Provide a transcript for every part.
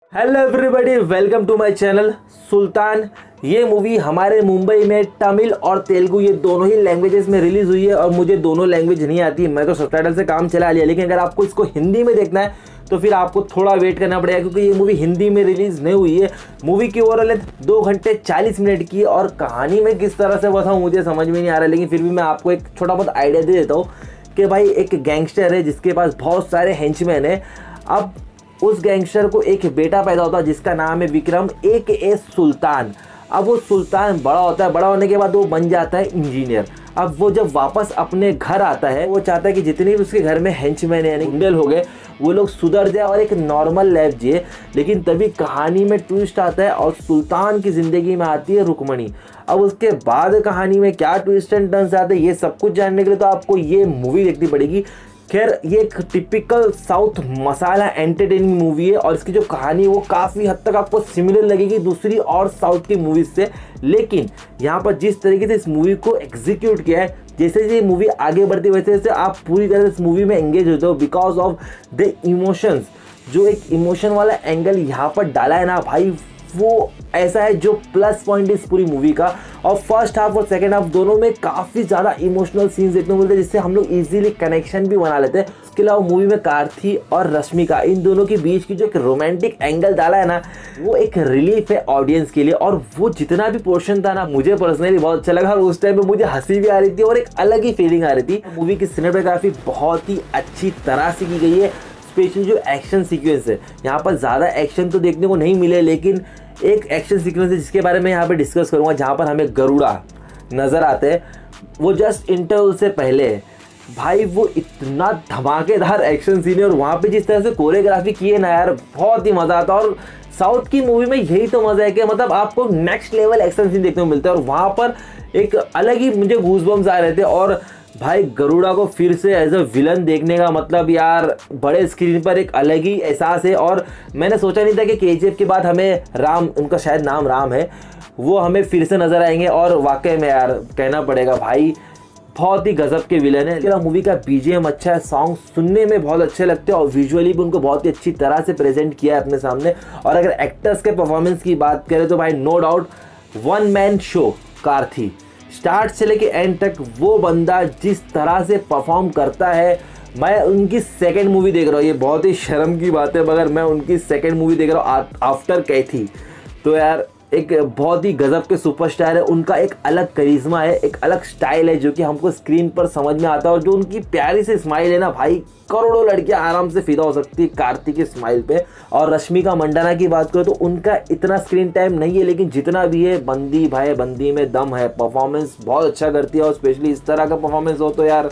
Hello everybody, welcome to my channel Sultan. ये movie हमारे मुंबई में तमिल और तेलुगु ये दोनों ही लैंग्वेजेस में रिलीज हुई है और मुझे दोनों लैंग्वेज नहीं आती, मैं तो सबटाइटल से काम चला लिया। लेकिन अगर आपको इसको हिंदी में देखना है तो फिर आपको थोड़ा वेट करना पड़ेगा, क्योंकि ये मूवी हिंदी में रिलीज नहीं हुई है। मूवी की ओवरऑल लेंथ 2 घंटे 40 मिनट की, और कहानी में किस तरह से बताऊँ मुझे समझ में नहीं आ रहा, लेकिन फिर भी मैं आपको एक छोटा बहुत आइडिया दे देता हूँ कि भाई एक गैंगस्टर है जिसके पास बहुत सारे हेंचमैन है। अब उस गैंगस्टर को एक बेटा पैदा होता है जिसका नाम है विक्रम AKA सुल्तान। अब वो सुल्तान बड़ा होता है, बड़ा होने के बाद वो बन जाता है इंजीनियर। अब वो जब वापस अपने घर आता है, वो चाहता है कि जितने भी उसके घर में हेंचमैन यानी गुंडे हो गए वो लोग सुधर जाए और एक नॉर्मल लाइफ जिए। लेकिन तभी कहानी में ट्विस्ट आता है और सुल्तान की ज़िंदगी में आती है रुक्मणी। अब उसके बाद कहानी में क्या ट्विस्ट एंड टर्न्स आते हैं, ये सब कुछ जानने के लिए तो आपको ये मूवी देखनी पड़ेगी। खैर, ये एक typical south masala entertaining movie है और इसकी जो कहानी है वो काफ़ी हद तक आपको सिमिलर लगेगी दूसरी और साउथ की मूवीज़ से। लेकिन यहाँ पर जिस तरीके से इस मूवी को एग्जीक्यूट किया है, जैसे जैसे ये मूवी आगे बढ़ती है वैसे वैसे आप पूरी तरह से इस मूवी में एंगेज होते हो, बिकॉज ऑफ द इमोशंस। जो एक इमोशन वाला एंगल यहाँ पर डाला है ना भाई, वो ऐसा है जो प्लस पॉइंट इस पूरी मूवी का। और फर्स्ट हाफ और सेकंड हाफ दोनों में काफ़ी ज़्यादा इमोशनल सीन्स देखने को मिलते हैं, जिससे हम लोग इजीली कनेक्शन भी बना लेते हैं। उसके अलावा मूवी में कार्थी और रश्मिका इन दोनों के बीच की जो एक रोमांटिक एंगल डाला है ना, वो एक रिलीफ है ऑडियंस के लिए। और वो जितना भी पोर्शन था ना, मुझे पर्सनली बहुत अच्छा लगा और उस टाइम पे मुझे हंसी भी आ रही थी और एक अलग ही फीलिंग आ रही थी। मूवी की सिनेमेटोग्राफी बहुत ही अच्छी तरह से की गई है, स्पेशली जो एक्शन सीक्वेंस है। यहाँ पर ज़्यादा एक्शन तो देखने को नहीं मिले, लेकिन एक एक्शन सीक्वेंस है जिसके बारे में यहाँ पे डिस्कस करूँगा, जहाँ पर हमें गरुड़ा नज़र आते हैं। वो जस्ट इंटरवल से पहले भाई वो इतना धमाकेदार एक्शन सीन है, और वहाँ पे जिस तरह से कोरियोग्राफी की है ना यार, बहुत ही मज़ा आता है। और साउथ की मूवी में यही तो मज़ा है कि मतलब आपको नेक्स्ट लेवल एक्शन सीन देखने को मिलता है, और वहाँ पर एक अलग ही मुझे गूज़बम्स आ रहे थे। और भाई गरुड़ा को फिर से एज अ विलन देखने का मतलब यार बड़े स्क्रीन पर एक अलग ही एहसास है। और मैंने सोचा नहीं था कि KGF के बाद हमें राम, उनका शायद नाम राम है, वो हमें फिर से नज़र आएंगे। और वाकई में यार कहना पड़ेगा भाई बहुत ही गजब के विलन है। इसके अलावा मूवी का BGM अच्छा है, सॉन्ग सुनने में बहुत अच्छे लगते हैं और विजुअली भी उनको बहुत ही अच्छी तरह से प्रेजेंट किया है अपने सामने। और अगर एक्टर्स के परफॉर्मेंस की बात करें तो भाई no doubt one man show Karthi. Start से लेके एंड तक वो बंदा जिस तरह से परफॉर्म करता है, मैं उनकी सेकंड मूवी देख रहा हूँ, ये बहुत ही शर्म की बात है मगर मैं उनकी सेकंड मूवी देख रहा हूँ आफ्टर कैथी। तो यार एक बहुत ही गजब के सुपरस्टार है, उनका एक अलग करिश्मा है, एक अलग स्टाइल है जो कि हमको स्क्रीन पर समझ में आता है। और जो उनकी प्यारी सी स्माइल है ना भाई, करोड़ों लड़कियां आराम से फिदा हो सकती है कार्तिक की स्माइल पे। और रश्मिका मंडाना की बात करो तो उनका इतना स्क्रीन टाइम नहीं है, लेकिन जितना भी है बंदी भाई बंदी में दम है, परफॉर्मेंस बहुत अच्छा करती है। और स्पेशली इस तरह का परफॉर्मेंस हो तो यार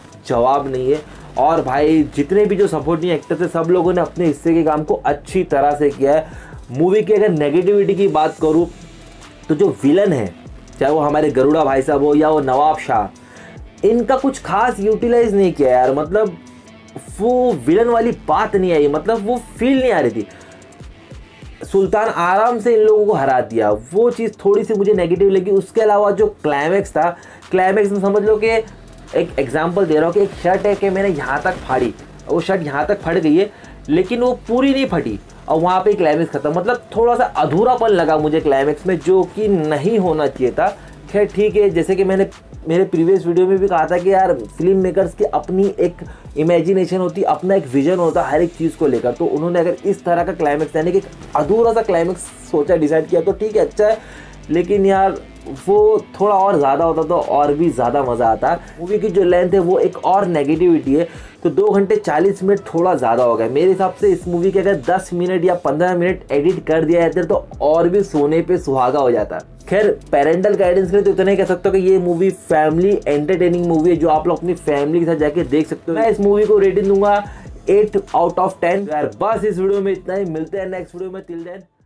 जवाब नहीं है। और भाई जितने भी जो सपोर्टिंग एक्टर्स है सब लोगों ने अपने हिस्से के काम को अच्छी तरह से किया है। मूवी की अगर नेगेटिविटी की बात करूँ तो जो विलन है, चाहे वो हमारे गरुड़ा भाई साहब हो या वो नवाब शाह, इनका कुछ खास यूटिलाइज नहीं किया यार। मतलब वो विलन वाली बात नहीं आई, मतलब वो फील नहीं आ रही थी। सुल्तान आराम से इन लोगों को हरा दिया, वो चीज़ थोड़ी सी मुझे नेगेटिव लगी। उसके अलावा जो क्लाइमैक्स था, क्लाइमैक्स में समझ लो कि एक एग्जांपल दे रहा हूँ कि एक शर्ट है कि मैंने यहाँ तक फाड़ी, वो शर्ट यहाँ तक फट गई है लेकिन वो पूरी नहीं फटी और वहाँ पे क्लाइमैक्स खत्म। मतलब थोड़ा सा अधूरापन लगा मुझे क्लाइमैक्स में, जो कि नहीं होना चाहिए था। खैर ठीक है, जैसे कि मैंने मेरे प्रीवियस वीडियो में भी कहा था कि यार फिल्म मेकर्स की अपनी एक इमेजिनेशन होती है, अपना एक विजन होता है हर एक चीज़ को लेकर। तो उन्होंने अगर इस तरह का क्लाइमैक्स यानी कि अधूरा सा क्लाइमैक्स सोचा, डिसाइड किया तो ठीक है, अच्छा है। लेकिन यार वो थोड़ा और ज़्यादा होता तो और भी ज़्यादा मज़ा आता। मूवी की जो लेंथ है वो एक और नेगेटिविटी है, तो 2 घंटे 40 मिनट थोड़ा ज़्यादा हो गया मेरे हिसाब से। इस मूवी के अगर 10 मिनट या 15 मिनट एडिट कर दिया जाता तो और भी सोने पे सुहागा हो जाता। खैर पेरेंटल गाइडेंस के लिए तो इतना ही कह सकता हूँ कि ये मूवी फैमिली एंटरटेनिंग मूवी है जो आप लोग अपनी फैमिली के साथ जाके देख सकते हो। मैं इस मूवी को रेटिंग दूंगा 8 आउट ऑफ 10। यार बस इस वीडियो में इतना ही, मिलते हैं नेक्स्ट वीडियो में। Till then